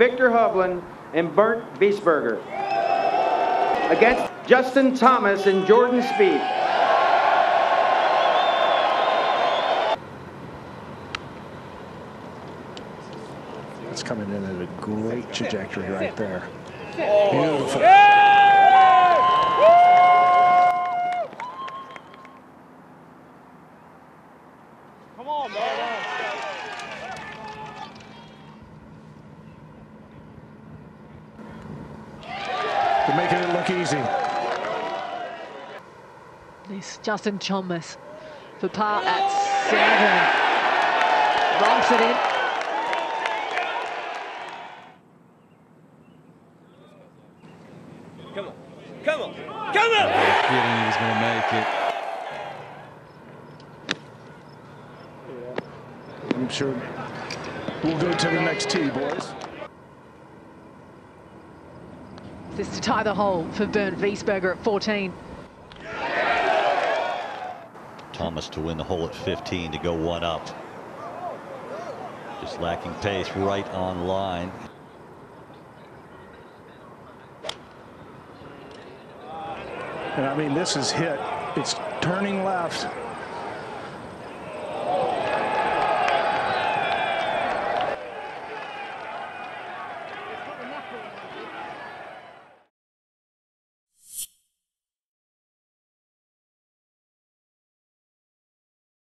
Viktor Hovland and Bernd Wiesberger. Against Justin Thomas and Jordan Spieth. It's coming in at a great trajectory right there. Beautiful. Come on, man. They're making it look easy. This Justin Thomas for par at 7. Bunks it in. Come on. Come on. Come on! I had a feeling he was going to make it. I'm sure we'll go to the next tee, boys. This to tie the hole for Bernd Wiesberger at 14. Thomas to win the hole at 15 to go one up. Just lacking pace, right on line. And I mean, this is hit. It's turning left.